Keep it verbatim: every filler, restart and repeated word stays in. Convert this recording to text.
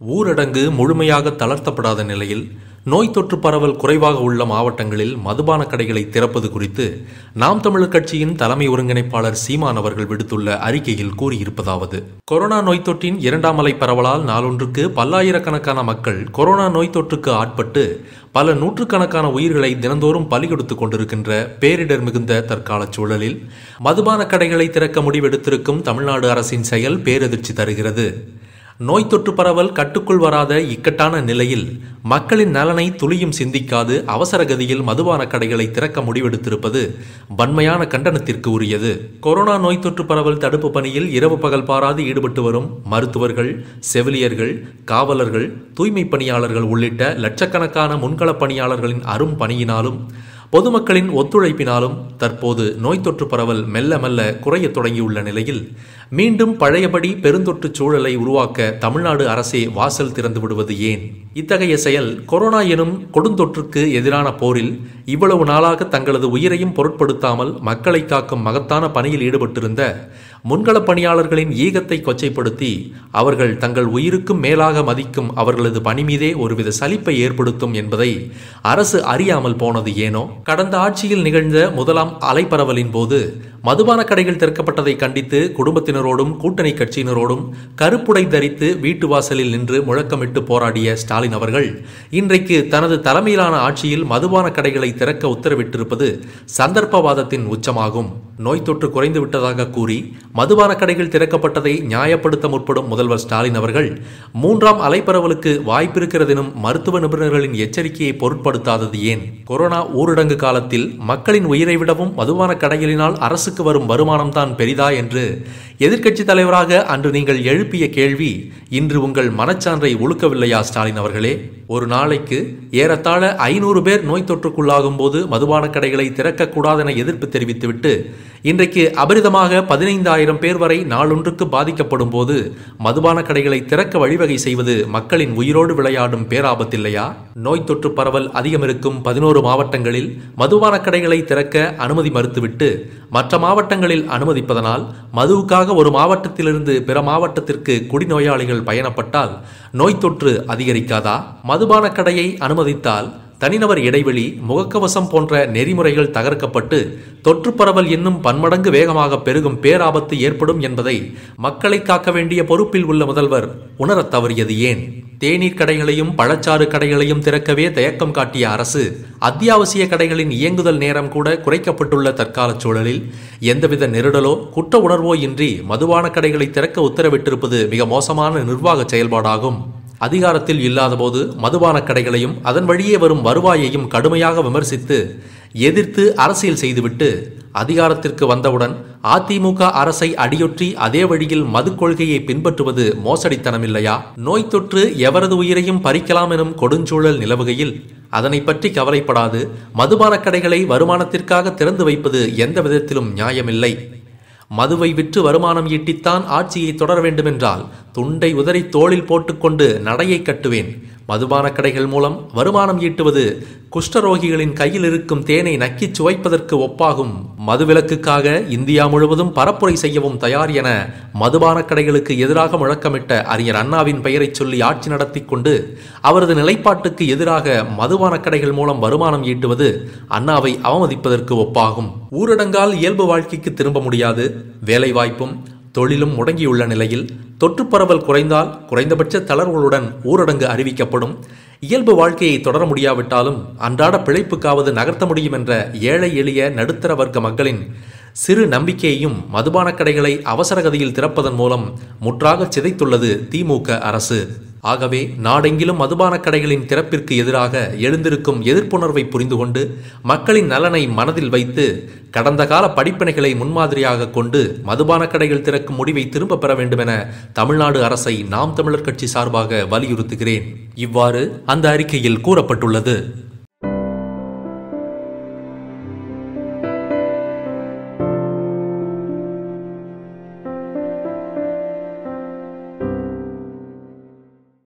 ஊரடங்கு முழுமையாக தளர்த்தப்படாத நிலையில் நோய் தொற்று பரவல் குறைவாக உள்ள மாவட்டங்களில் மதுபான கடைகளை திறப்பது குறித்து நாம் தமிழர் கட்சியின் தலைமை ஒருங்கிணைப்பாளர் சீமான் அவர்கள் விடுத்துள்ள அறிக்கையில் கூறியிருப்பதாவது: கொரோனா நோய் தொற்றின் இரண்டாம் அலை பரவலால் நாளொன்றுக்கு பல்லாயிரக்கணக்கான மக்கள் கொரோனா நோய் தொற்றுக்கு ஆட்பட்டு பல நூற்றுக்கணக்கான உயிர்களை தினந்தோறும் பலி கொடுத்துக் கொண்டிருக்கின்ற பேரிடர் மிகுந்த தற்கால சூழலில் மதுபான கடைகளை திறக்க முடிவெடுத்திருக்கும் தமிழ்நாடு அரசின் செயல் பேரதிர்ச்சி தருகிறது. நோய் தொற்று பரவல் கட்டுக்குள் வராத இக்கட்டான நிலையில் மக்களின் நலனை துளியும் சிந்திக்காது அவசர கதியில் மதுபான கடைகளை திறக்க முடிவெடுத்திருப்பது வன்மையான கண்டனத்திற்கு உரியது. கொரோனா நோய் தொற்று பரவல் தடுப்பு பணியில் இரவு பகல் பாராது ஈடுபட்டு வரும் மருத்துவர்கள், செவிலியர்கள், காவலர்கள், தூய்மை பணியாளர்கள் உள்ளிட்ட லட்சக்கணக்கான முன்களப் பணியாளர்களின் அரும் பணியினாலும் பொதுமக்களின் ஒத்துழைப்பினாலும் தற்போது நோய் தொற்று பரவல் மெல்ல மெல்ல குறைய தொடங்கியுள்ள நிலையில் மீண்டும் பழையபடி பெருந்தொற்று சூழலை உருவாக்க தமிழ்நாடு அரசே வாசல் திறந்து விடுவது ஏன்? இத்தகைய செயல் கொரோனா எனும் கொடுந்தொற்றுக்கு எதிரான போரில் இவ்வளவு நாளாக தங்களது உயிரையும் பொருட்படுத்தாமல் மக்களை காக்கும் மகத்தான பணியில் ஈடுபட்டிருந்த முன்களப் பணியாளர்களின் ஈகத்தை கொச்சைப்படுத்தி அவர்கள் தங்கள் உயிருக்கும் மேலாக மதிக்கும் அவர்களது பணி மீதே ஒருவித சலிப்பை ஏற்படுத்தும் என்பதை அரசு அறியாமல் போனது ஏனோ? கடந்த ஆட்சியில் நிகழ்ந்த முதலாம் அலைப்பரவலின் போது மதுபான கடைகள் திறக்கப்பட்டதை கண்டித்து குடும்பத்தினரோடும் கூட்டணி கட்சியினரோடும் கருப்புடை தரித்து வீட்டு வாசலில் நின்று முழக்கமிட்டு போராடிய ஸ்டாலின் அவர்கள் இன்றைக்கு தனது தலைமையிலான ஆட்சியில் மதுபான கடைகளை திறக்க உத்தரவிட்டிருப்பது சந்தர்ப்பவாதத்தின் உச்சமாகும். நோய் தொற்று குறைந்து விட்டதாக கூறி மதுபான கடைகள் திறக்கப்பட்டதை நியாயப்படுத்த முற்படும் முதல்வர் ஸ்டாலின் அவர்கள் மூன்றாம் அலைப்பரவலுக்கு வாய்ப்பிருக்கிறதெனும் மருத்துவ நிபுணர்களின் எச்சரிக்கையை பொருட்படுத்தாதது ஏன்? கொரோனா ஊரடங்கு காலத்தில் மக்களின் உயிரை விடவும் மதுபான கடைகளினால் அரசுக்கு வரும் வருமானம் தான் பெரிதா என்று எதிர்க்கட்சி தலைவராக அன்று நீங்கள் எழுப்பிய கேள்வி இன்று உங்கள் மனச்சான்றை உழுக்கவில்லையா ஸ்டாலின் அவர்களே? ஒரு நாளைக்கு ஏறத்தாழ ஐநூறு பேர் நோய் தொற்றுக்குள்ளாகும் போது மதுபான கடைகளை திறக்கக்கூடாதென எதிர்ப்பு தெரிவித்துவிட்டு இன்றைக்கு அபரிதமாக பதினைந்தாயிரம் பேர் வரை நாளொன்றுக்கு பாதிக்கப்படும் போது மதுபான கடைகளை திறக்க வழிவகை செய்வது மக்களின் உயிரோடு விளையாடும் பேராபத்தில்லையா? நோய் தொற்று பரவல் அதிகமிருக்கும் பதினோரு மாவட்டங்களில் மதுபான கடைகளை திறக்க அனுமதி மறுத்துவிட்டு மற்ற மாவட்டங்களில் அனுமதிப்பதனால் மதுவுக்காக ஒரு மாவட்டத்திலிருந்து பிற மாவட்டத்திற்கு குடிநோயாளிகள் பயணப்பட்டால் நோய் தொற்று அதிகரிக்காதா? மதுபான கடையை அனுமதித்தால் தனிநபர் இடைவெளி, முகக்கவசம் போன்ற நெறிமுறைகள் தகர்க்கப்பட்டு தொற்று பரவல் இன்னும் பன்மடங்கு வேகமாக பெருகும் பேராபத்து ஏற்படும் என்பதை மக்களை காக்க வேண்டிய பொறுப்பில் உள்ள முதல்வர் உணரத் தவறியது ஏன்? தேநீர் கடைகளையும் பழச்சாறு கடைகளையும் திறக்கவே தயக்கம் காட்டிய அரசு அத்தியாவசிய கடைகளின் இயங்குதல் நேரம் கூட குறைக்கப்பட்டுள்ள தற்கால சூழலில் எந்தவித நெருடலோ குற்ற உணர்வோ இன்றி மதுபான கடைகளை திறக்க உத்தரவிட்டிருப்பது மிக மோசமான நிர்வாக செயல்பாடாகும். அதிகாரத்தில் இல்லாதபோது மதுபான கடைகளையும் அதன் வழியே வரும் வருவாயையும் கடுமையாக விமர்சித்து எதிர்த்து அரசியல் செய்துவிட்டு அதிகாரத்திற்கு வந்தவுடன் அதிமுக அரசை அடியொற்றி அதே வழியில் மது கொள்கையை பின்பற்றுவது மோசடித்தனமில்லையா? நோய் தொற்று எவரது உயிரையும் பறிக்கலாம் எனும் கொடுஞ்சூழல் நிலவுகையில் அதனை பற்றி கவலைப்படாது மதுபான கடைகளை வருமானத்திற்காக திறந்து வைப்பது எந்த விதத்திலும் நியாயமில்லை. மதுவை விற்று வருமானம் ஈட்டித்தான் ஆட்சியை தொடர வேண்டுமென்றால் துண்டை உதறி தோளில் போட்டுக்கொண்டு நடையை கட்டுவேன். மதுபான கடைகள் மூலம் வருமானம் ஈட்டுவது குஷ்டரோகிகளின் கையில் இருக்கும் தேனை நக்கிச் சுவைப்பதற்கு ஒப்பாகும். மதுவிலக்குக்காக இந்தியா முழுவதும் பரப்புரை செய்யவும் தயார் என மதுபான கடைகளுக்கு எதிராக முழக்கமிட்ட அறிஞர் அண்ணாவின் பெயரை சொல்லி ஆட்சி நடத்தி கொண்டு அவரது நிலைப்பாட்டுக்கு எதிராக மதுபான கடைகள் மூலம் வருமானம் ஈட்டுவது அண்ணாவை அவமதிப்பதற்கு ஒப்பாகும். ஊரடங்கால் இயல்பு வாழ்க்கைக்கு திரும்ப முடியாது. வேலைவாய்ப்பும் தொழிலும் முடங்கியுள்ள நிலையில் தொற்று பரவல் குறைந்தால் குறைந்தபட்ச தளர்வுகளுடன் ஊரடங்கு அறிவிக்கப்படும். இயல்பு வாழ்க்கையை தொடர முடியாவிட்டாலும் அன்றாட பிழைப்புக்காவது நகர்த்த முடியும் என்ற ஏழை எளிய நடுத்தர வர்க்க மக்களின் சிறு நம்பிக்கையையும் மதுபான கடைகளை அவசர கதியில் திறப்பதன் மூலம் முற்றாக சிதைத்துள்ளது திமுக அரசு. ஆகவே நாடெங்கிலும் மதுபான கடைகளின் திறப்பிற்கு எதிராக எழுந்திருக்கும் எதிர்ப்புணர்வை புரிந்து கொண்டு மக்களின் நலனை மனதில் வைத்து கடந்த கால படிப்பினைகளை முன்மாதிரியாக கொண்டு மதுபான கடைகள் திறக்கும் முடிவை திரும்ப பெற வேண்டும் என தமிழ்நாடு அரசை நாம் தமிழர் கட்சி சார்பாக வலியுறுத்துகிறேன். இவ்வாறு அந்த அறிக்கையில் கூறப்பட்டுள்ளது.